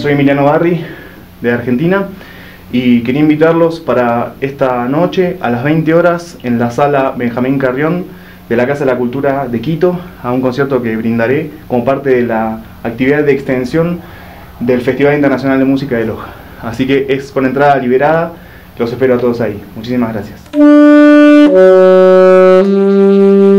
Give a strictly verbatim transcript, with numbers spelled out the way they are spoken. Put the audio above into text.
soy Emiliano Barri, de Argentina, y quería invitarlos para esta noche a las veinte horas en la sala Benjamín Carrión de la Casa de la Cultura de Quito, a un concierto que brindaré como parte de la actividad de extensión del Festival Internacional de Música de Loja. Así que es con entrada liberada, los espero a todos ahí. Muchísimas gracias.